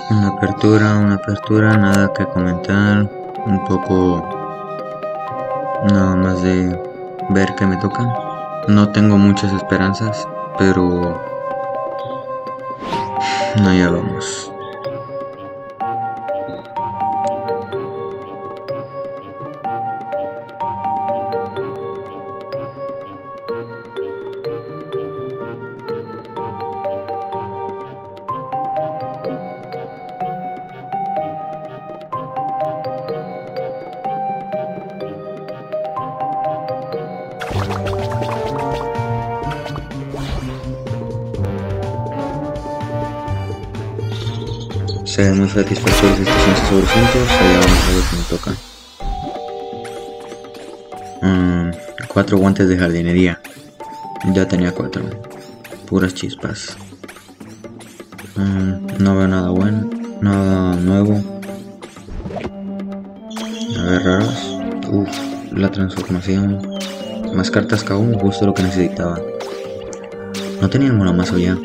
Una apertura, nada que comentar. Un poco nada más de ver qué me toca. No tengo muchas esperanzas, pero no, ya vamos. Se ven muy satisfactorios estos 11 sobre 5. Allá vamos a ver qué me toca. 4 guantes de jardinería. Ya tenía 4. Puras chispas. No veo nada bueno, nada nuevo. A ver, raros. La transformación. Más cartas que aún, justo lo que necesitaba. No tenía ninguna mazo ya.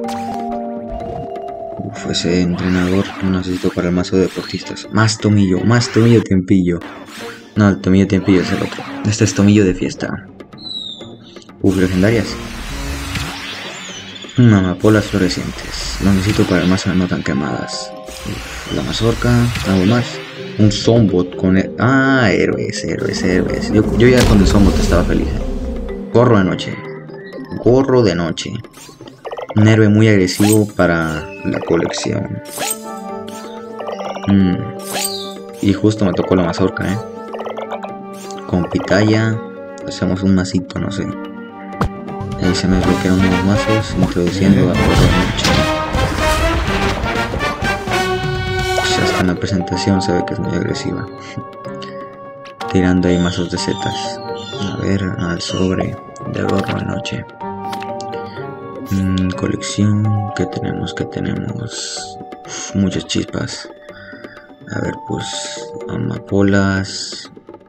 Ese entrenador lo necesito para el mazo de deportistas. Más tomillo tempillo. No, el tomillo tempillo es el otro. Este es tomillo de fiesta. Legendarias. Amapolas florecientes. Lo necesito para el mazo de no tan quemadas. La mazorca. Algo más. Un Zombot con el... héroes. Yo ya con el Zombot estaba feliz. Gorro de noche. Un héroe muy agresivo para la colección. Y justo me tocó la mazorca, Con pitaya hacemos un masito, no sé. Ahí se me bloquearon unos mazos introduciendo a Gorro de noche. Hasta en la presentación se ve que es muy agresiva. Tirando ahí mazos de setas. A ver, al sobre de Gorro de noche. Colección, ¿qué tenemos? Muchas chispas. A ver, pues amapolas,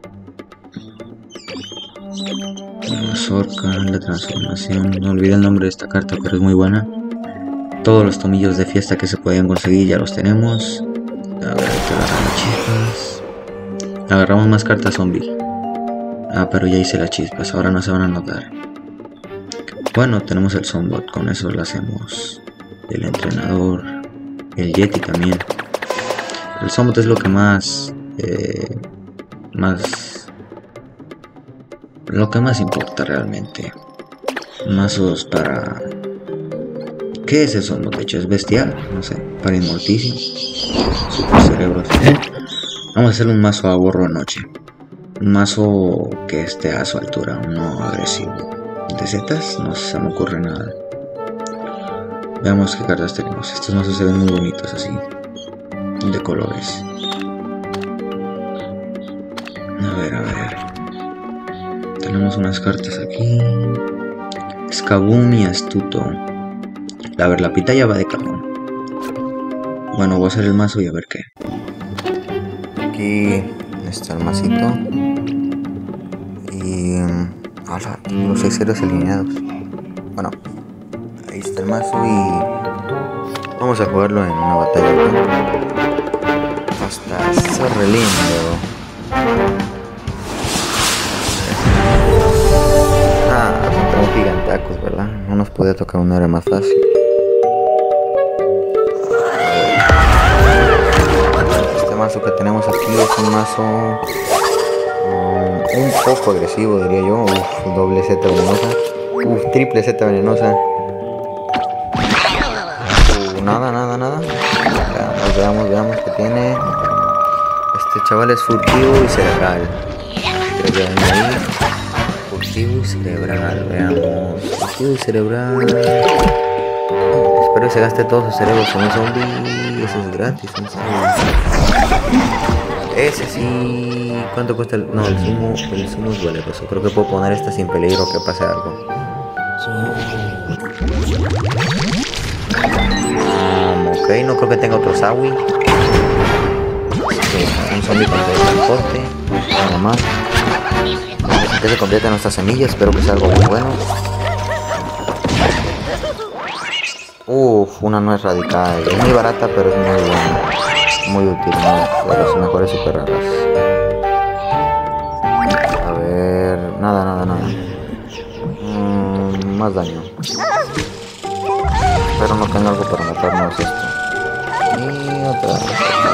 mazorca, la transformación. No olvidé el nombre de esta carta, pero es muy buena. Todos los tomillos de fiesta que se podían conseguir ya los tenemos. A ver, hay que agarrar las chispas. Agarramos más cartas zombie. Pero ya hice las chispas, ahora no se van a notar. Bueno, tenemos el Zombot, con eso lo hacemos. El entrenador, el Yeti también. El Zombot es lo que más importa realmente. Mazos para... ¿Qué es el Zombot? De hecho, es bestial, no sé, para inmorticio. Super cerebros. Vamos a hacerle un mazo a Gorro de noche. Un mazo que esté a su altura, no agresivo. De setas no se me ocurre nada. Veamos qué cartas tenemos. Estos mazos se ven muy bonitos así, de colores. A ver. Tenemos unas cartas aquí. Escabún y astuto. A ver, la pitaya va de cajón. Bueno, voy a hacer el mazo y a ver qué. Aquí está el masito. Y... los 6 ceros alineados. Bueno, ahí está el mazo y vamos a jugarlo en una batalla, Hasta ser re lindo. Contra un gigantacos, ¿verdad? No nos podía tocar un héroe más fácil. Este mazo que tenemos aquí es un mazo un poco agresivo, diría yo. Doble Z venenosa. Triple Z venenosa. Nada. Veamos qué tiene. Este chaval es furtivo y cerebral. Creo que ven ahí. Furtivo y cerebral, veamos. Furtivo y cerebral. Espero que se gaste todos sus cerebros con un zombie. Eso es gratis, un zombie. Ese sí. ¿Cuánto cuesta el...? No, el sumo es valeroso. Creo que puedo poner esta sin peligro que pase algo. Ok, no creo que tenga otro Sawi. Un zombie con teletransporte. Nada más. Antes se completa nuestras semillas. Espero que sea algo muy bueno. Uf, una nuez radical. Es muy barata, pero es muy buena. Muy útil, ¿no? De las mejores super raras. A ver, nada. Más daño. Espero no tenga algo para matarnos esto. Y otra vez.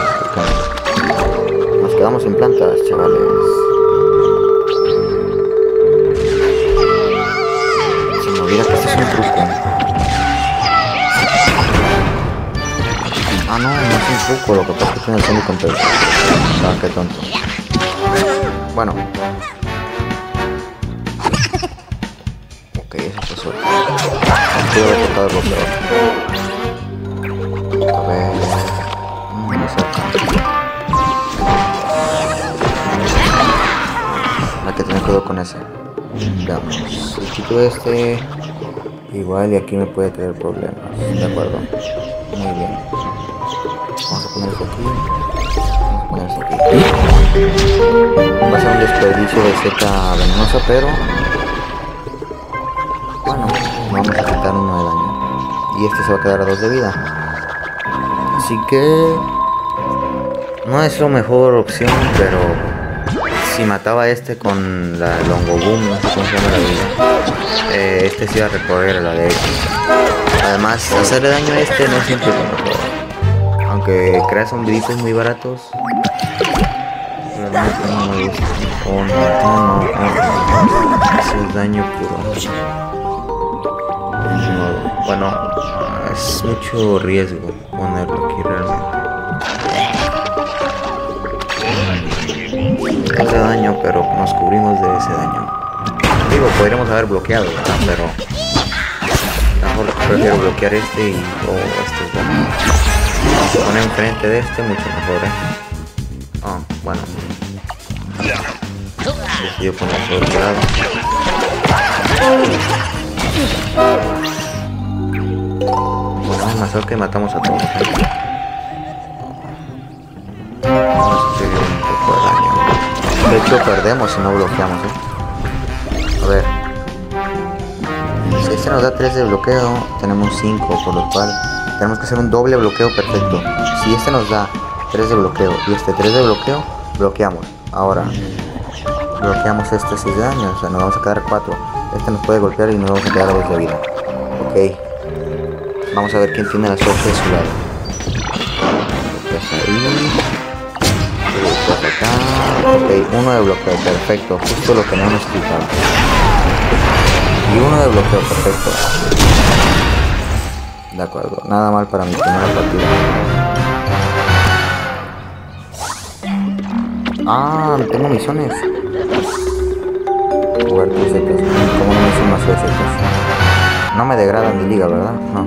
Nos quedamos sin plantas, chavales. Se me olvida que este es un truco. Ah, no es un truco, lo que pasa es que tiene el semi-control. Ah, qué tonto. Bueno. Ok, eso fue suerte. Pude haber tocado el bloqueador. A ver... me acerca. Hay que tener cuidado con ese. Veamos. Si quito este... igual y aquí me puede traer problemas. De acuerdo. Muy bien. Vamos a poner esto aquí. Vamos a poner esto aquí. Va a ser un desperdicio de seta venenosa, pero... bueno, vamos a quitar 1 de daño. Y este se va a quedar a 2 de vida. Así que... no es la mejor opción, pero... si mataba a este con la Longo Boom, no sé cómo se llama la vida, este se iba a recorrer a la de este. Además, hacerle daño a este no siempre es lo mejor. Aunque crea sombritos muy baratos, realmente no me gusta. Oh, no. Eso es daño puro. No, bueno, es mucho riesgo ponerlo aquí realmente. Hace daño, pero nos cubrimos de ese daño. Digo, podríamos haber bloqueado, ¿verdad? Pero mejor prefiero bloquear este y este es bueno. Si se pone enfrente de este, mucho mejor, Oh, bueno. Decidió ponerse del otro lado. Bueno, más que matamos a todos. De hecho perdemos si no bloqueamos, A ver. Si este nos da 3 de bloqueo, tenemos 5, por lo cual tenemos que hacer un doble bloqueo perfecto. Si este nos da 3 de bloqueo y este 3 de bloqueo, bloqueamos. Ahora bloqueamos este 6 de daño, o sea, nos vamos a quedar a 4. Este nos puede golpear y nos vamos a quedar a 2 de vida. Ok. Vamos a ver quién tiene la suerte de su lado. Pues ahí. Acá. Ok, 1 de bloqueo, perfecto, justo lo que no necesitaba. Y 1 de bloqueo, perfecto. De acuerdo, nada mal para mi primera partida. Ah, tengo misiones. Jugar crucetas, como no me son más crucetas. No me degradan mi liga, ¿verdad? No.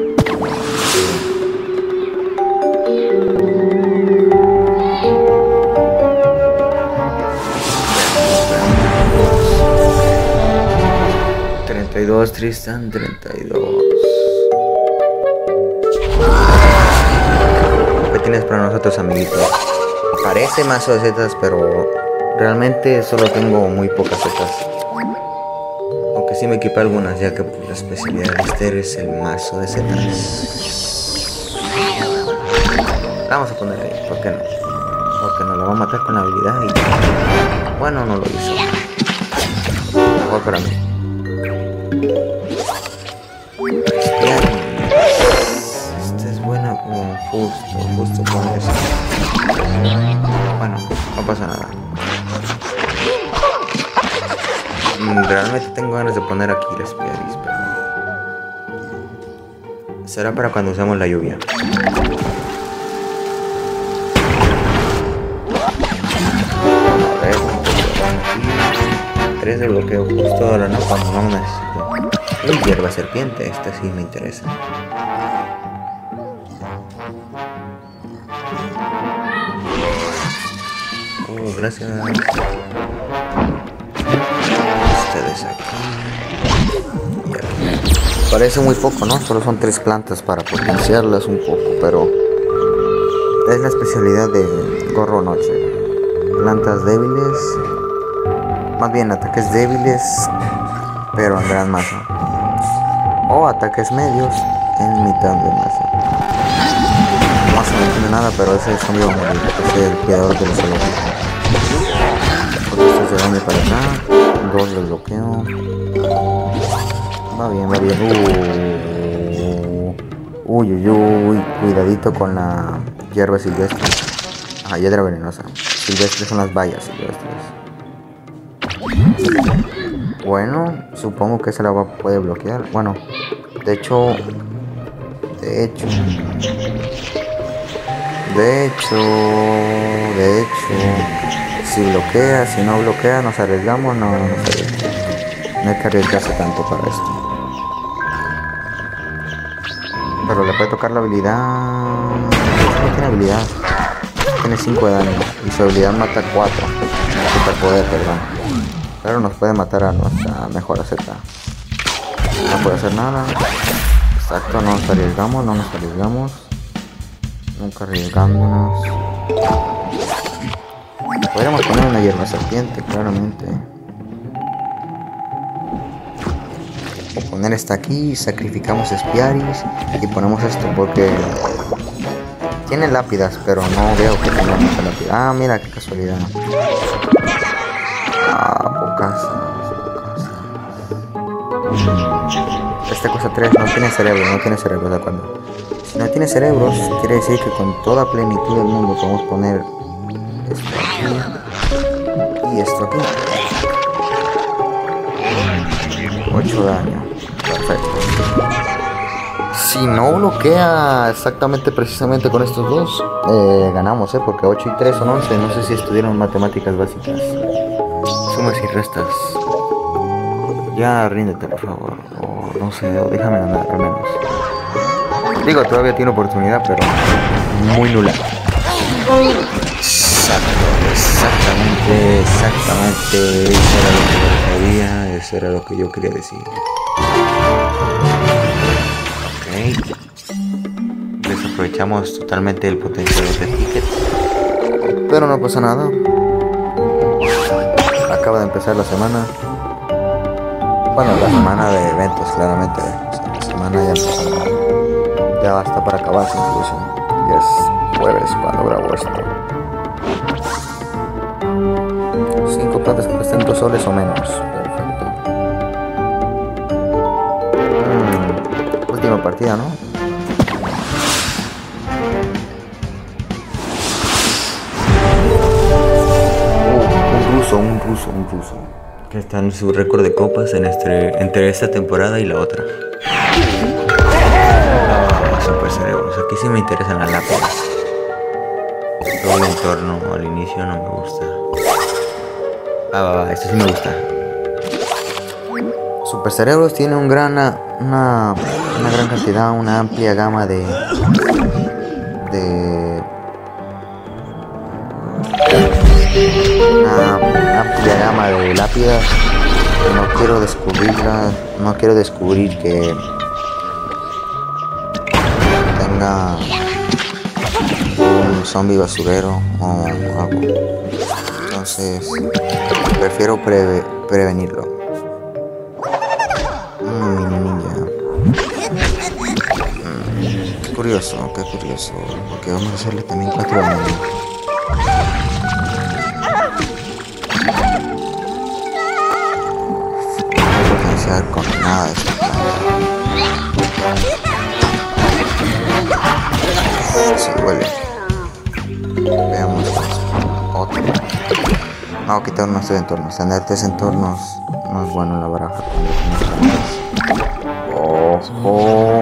Tristan, 32. ¿Qué tienes para nosotros, amiguitos? Parece mazo de setas, pero realmente solo tengo muy pocas setas. Aunque sí me equipé algunas, ya que por la especialidad de este es el mazo de setas. Vamos a poner ahí, ¿por qué no? Porque nos lo va a matar con la habilidad y... bueno, no lo hizo. Mejor para mí. Esta es buena, justo con eso. Bueno, no pasa nada. Realmente tengo ganas de poner aquí las piedras, pero será para cuando usemos la lluvia. A ver, 3 de bloqueo justo ahora, ¿no? Cuando no necesito. Uy, hierba serpiente, esta sí me interesa. Gracias. Ustedes aquí. Y aquí. Parece muy poco, ¿no? Solo son 3 plantas para potenciarlas un poco, pero es la especialidad de Gorro Noche. Plantas débiles, más bien ataques débiles, pero en gran masa. O ataques medios en mitad de masa. No se me entiende nada, pero ese zombie va a morir. Ese es el cuidador de los zoológicos. Porque estos de daño para acá. 2 los bloqueo. Va bien, va bien. Uy, uy, uy. Cuidadito con la hierba silvestre. Ajá, hiedra venenosa. Silvestres son las bayas silvestres. Bueno, supongo que esa la puede bloquear. Bueno, de hecho, si bloquea, si no bloquea, nos arriesgamos. No nos arriesgamos. No hay que arriesgarse tanto para esto. Pero le puede tocar la habilidad. No tiene habilidad. Tiene 5 de daño. Y su habilidad mata 4. Superpoder, perdón. Pero nos puede matar a nuestra mejor Z. No puede hacer nada. Exacto, no nos arriesgamos, no nos arriesgamos. Nunca arriesgándonos. Podríamos poner una hierba serpiente, claramente. O poner esta aquí, sacrificamos Espiaris y ponemos esto porque tiene lápidas, pero no veo que tenga mucha lápida. Ah, mira qué casualidad. Pocas. Esta cosa 3 no tiene cerebro, ¿de acuerdo? Si no tiene cerebros, quiere decir que con toda plenitud del mundo podemos poner esto aquí y esto aquí. 8 daño. Perfecto. Si no bloquea exactamente, precisamente con estos dos, ganamos, porque 8 y 3 son 11. No sé si estudiaron matemáticas básicas. Sumas y restas. Ya ríndete, por favor. O no sé, o déjame ganar al menos. Digo, todavía tiene oportunidad, pero muy nula. Exactamente. Eso era lo que yo quería decir. Ok. Desaprovechamos totalmente el potencial de ticket. Pero no pasa nada. Acaba de empezar la semana. Bueno, la semana de eventos, claramente. La semana ya basta para acabarse incluso. Ya es jueves cuando grabo esto. 5 platas que cuestan 2 soles o menos. Perfecto. Última partida, ¿no? Un ruso. Que está en su récord de copas entre esta temporada y la otra. Super cerebros. Aquí sí me interesan las lápidas. Todo el entorno al inicio no me gusta. Esto sí me gusta. Super cerebros tiene una gran cantidad, una amplia gama de lápidas. No quiero descubrirla. No quiero descubrir que tenga un zombie basurero o algo. Entonces prefiero prevenirlo. Mini ninja. Qué curioso. Porque vamos a hacerle también 4 daños. Con nada de esta planta. Sí, huele. Veamos otro. No, quitar nuestros entornos. Tener 3 entornos no es bueno en la baraja. Ojo.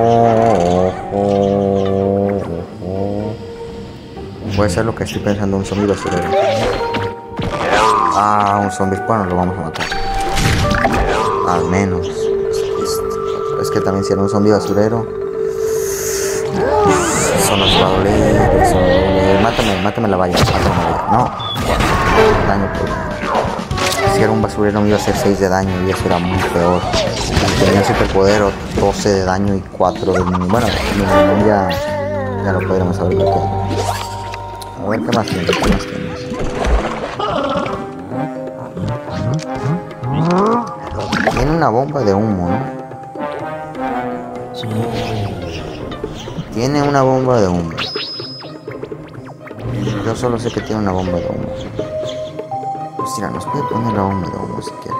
Puede ser lo que estoy pensando, un zombie basurero. Un zombie, bueno, lo vamos a matar. Al menos. Es que también si era un zombie basurero, eso nos va a doler. Mátame la valla. No. Daño por... Si era un basurero me iba a hacer 6 de daño y eso era muy peor. Si tenía superpoder, 12 de daño y 4 de mini. Bueno, ya lo podríamos haber bloqueado. A ver qué más tienes. Tiene una bomba de humo, ¿no? Tiene una bomba de humo. Yo solo sé que tiene una bomba de humo. Pues mira, nos puede poner la bomba de humo si quiere.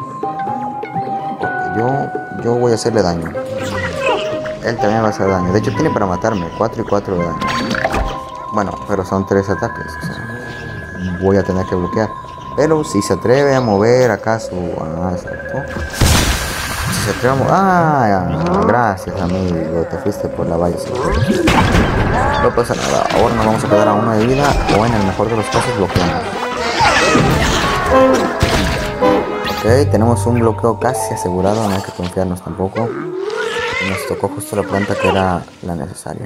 Porque yo voy a hacerle daño. Él también va a hacer daño. De hecho tiene para matarme. 4 y 4 de daño. Bueno, pero son 3 ataques. O sea, voy a tener que bloquear. Pero si se atreve a mover acaso. Exacto. Si se atreve a mover. Gracias amigo. Te fuiste por la valla. No pasa nada. Ahora nos vamos a quedar a 1 de vida. O en el mejor de los casos bloqueamos. Ok, tenemos un bloqueo casi asegurado. No hay que confiarnos tampoco. Nos tocó justo la planta que era la necesaria.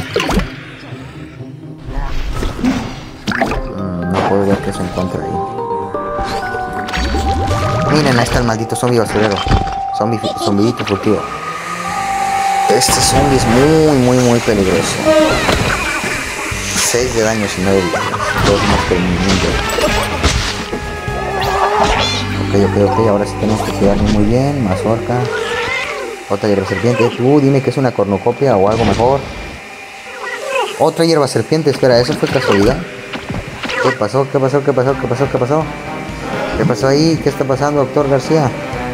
No puedo ver qué se encuentra ahí. Miren, ahí está el maldito zombie basurero. Zombidito furtivo. Este zombie es muy peligroso. 6 de daño y 9 vidas. 2 más que el mundo. Ok, ahora sí tenemos que cuidarnos muy bien. Mazorca. Otra hierba serpiente. Tú dime que es una cornucopia o algo mejor. Otra hierba serpiente. Espera, ¿eso fue casualidad? ¿Qué pasó? ¿Qué pasó ahí? ¿Qué está pasando, doctor García?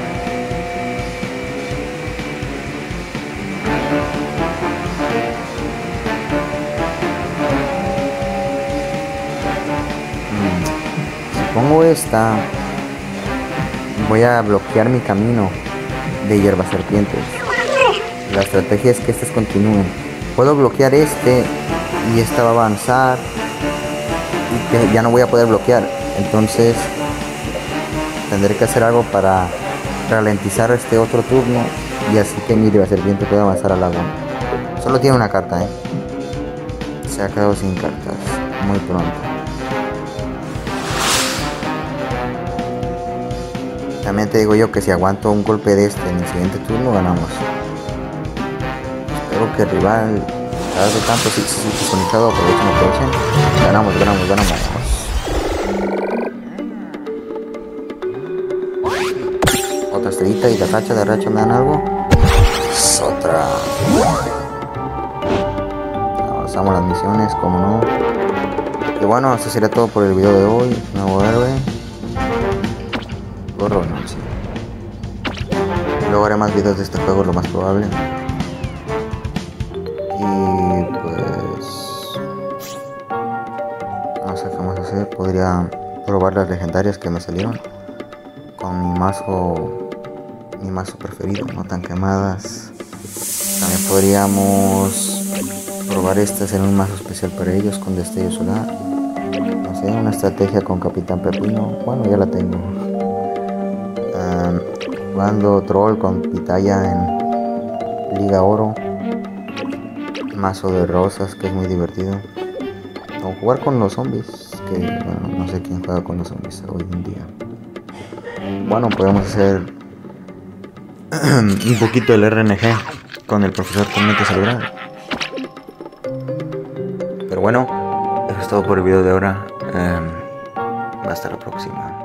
Si pongo esta, voy a bloquear mi camino de hierbas serpientes. La estrategia es que estas continúen. Puedo bloquear este y esta va a avanzar y que ya no voy a poder bloquear. Entonces tendré que hacer algo para ralentizar este otro turno y así que mi hierba serpiente pueda avanzar al agua. Solo tiene una carta, se ha quedado sin cartas muy pronto. También te digo yo que si aguanto un golpe de este en el siguiente turno, ganamos. Espero que el rival, cada vez tanto, si conectado, aprovechen. Ganamos. Otra estrellita y de racha me dan algo. Otra. Avanzamos las misiones, como no. Y bueno, eso sería todo por el video de hoy. Nuevo héroe. Renuncio. Luego haré más videos de este juego, lo más probable. Y pues no sé qué más hacer. Podría probar las legendarias que me salieron con mi mazo preferido, no tan quemadas. También podríamos probar estas en un mazo especial para ellos con destello solar. No sé, una estrategia con Capitán Pepino. Bueno, ya la tengo. Jugando troll con Pitaya en Liga Oro. Mazo de rosas, que es muy divertido. O jugar con los zombies, que bueno, no sé quién juega con los zombies hoy en día. Bueno, podemos hacer un poquito del RNG con el profesor Tormenta Cerebral. Pero bueno, eso es todo por el video de ahora. Hasta la próxima.